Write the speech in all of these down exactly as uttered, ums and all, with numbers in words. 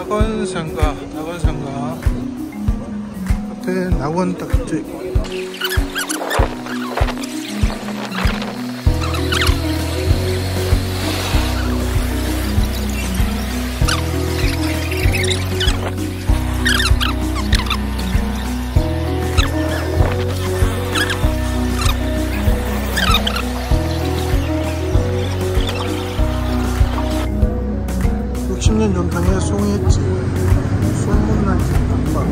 낙원상가, 낙원상가 앞에 낙원 딱 붙어있고 육십 년 전통의 송이집, 소문난 김밥.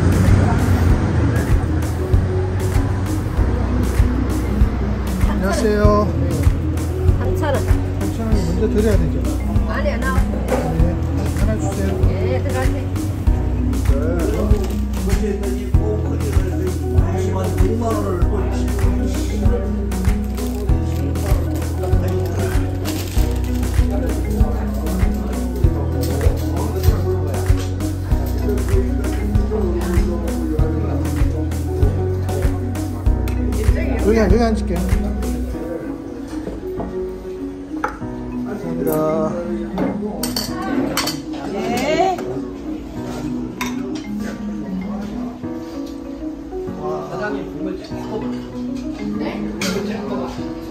안녕하세요. 삼천 원. 삼천 원이 먼저 드려야 되죠? 아니야, 나와. 네, 하나 주세요. 네, 들어가세요. 여기, 여기 앉을게요. 감사합니다. 네. 사장님 국물 찍고 네? 국물 찍고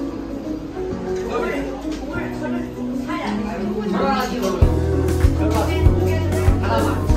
하나만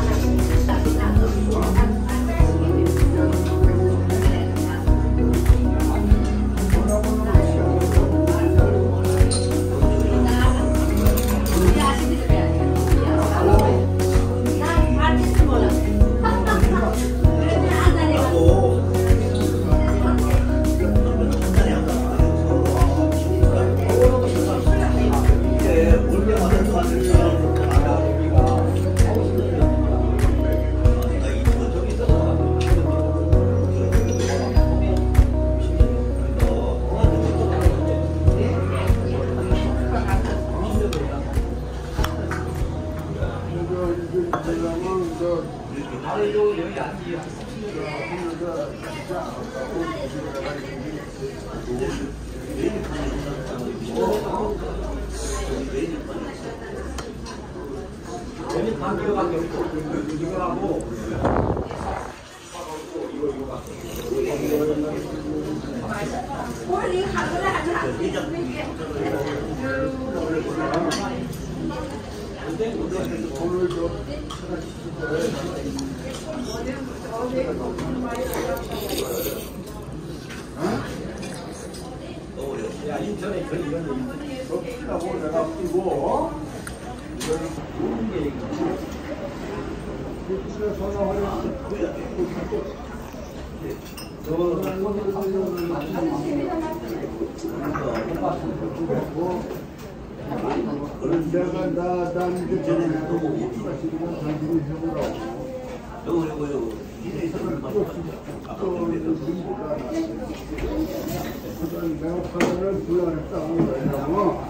야, 인천에 그 이런 거 내가 끼고 좋은 게 내가 나난 그 전에 너무 못하시는 당신이 해보라고. 요거 요거 이래 있으면 내가 카드를 불안에 따고 그러냐고.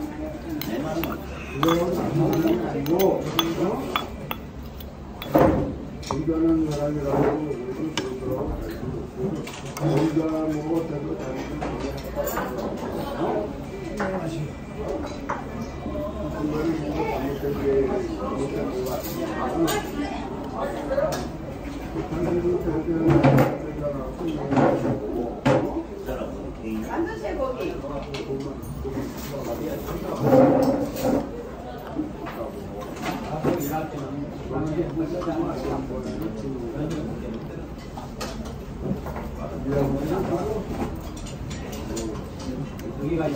그거는 아니고, 이거는 사람이라고 그러더라고. 우리가 뭐 어때도 다니는 여기가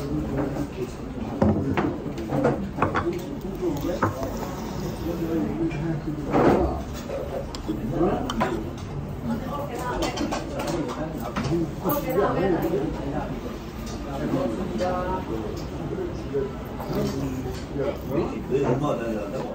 왜 얼마나 다녀간다고?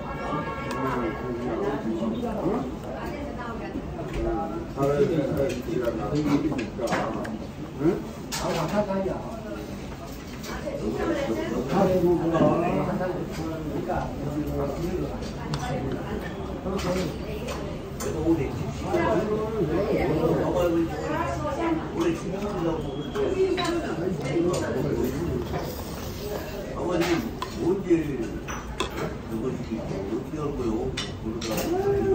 아버님 언제 누구지 어떻게 알고요? 모르더라고요.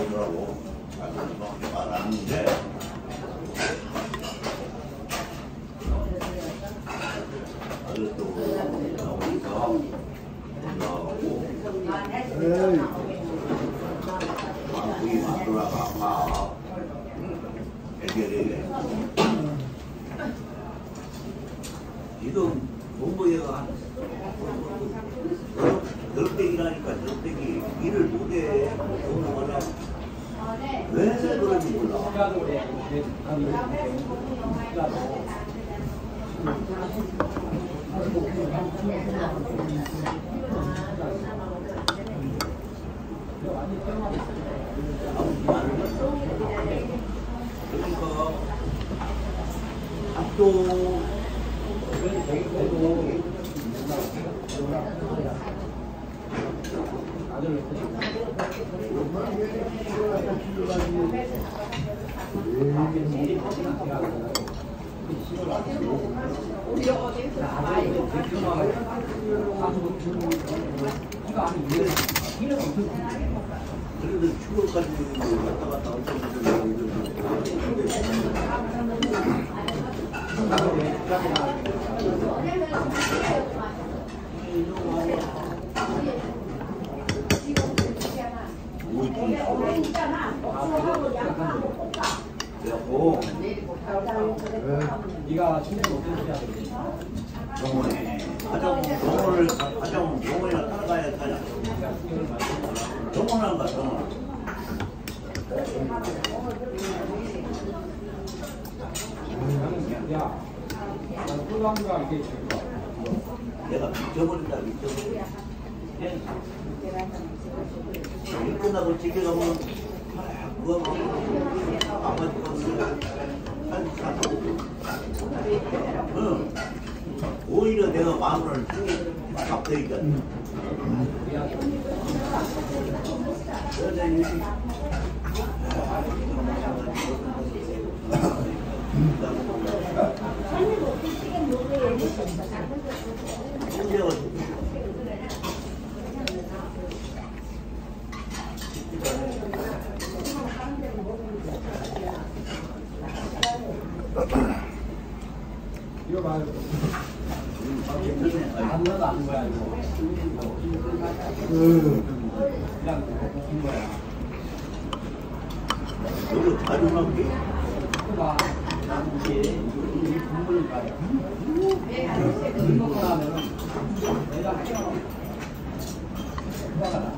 나오더라고. 나한테 말 안 하는데. 아들 또 나오니까 나오고. 에이. 마음이 막 돌아가. 막. 해결해. 지금 본부에가 넉백이라니까 넉백이 일을 못해. 왜 그런지 몰라. 그러니까 학교 그래도 추억까지 왔다 갔다 엄청 그래갖고 네가 친구 어떻게 해야 돼? 병원에 가정 병원을 가정 병원이나 따라가야 타냐? 병원 안 가, 병원. 야, 소방과 이렇게 있어. 내가 미쳐버린다, 미쳐버린다. 일 끝나고 집에 가면 그거 아마도 한 사고. 응. 오히려 내가 마음을 바뀌니까. 이거 말고. 안 넣어도 안 거야, 이거. 그냥 무슨 거야. 너도 자존감 게 봐. 이게 이 국물이니까요. 물 먹고 나면은 내가 해요. 그거가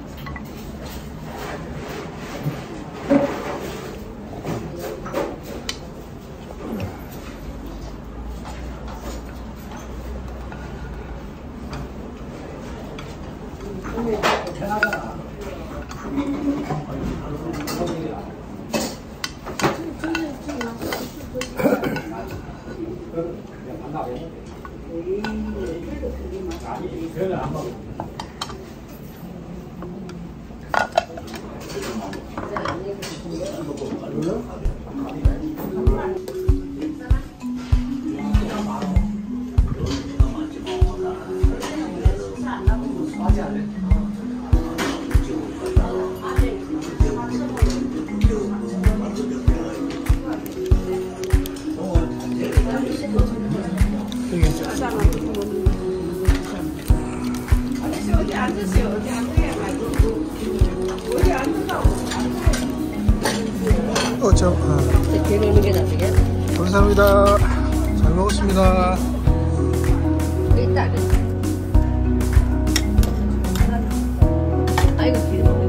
편하잖아. 아니, 그거는 안 먹어. 어, 저, 아. 되는 게 나중에 감사합니다. 잘 먹었습니다. 일단 아이고 기름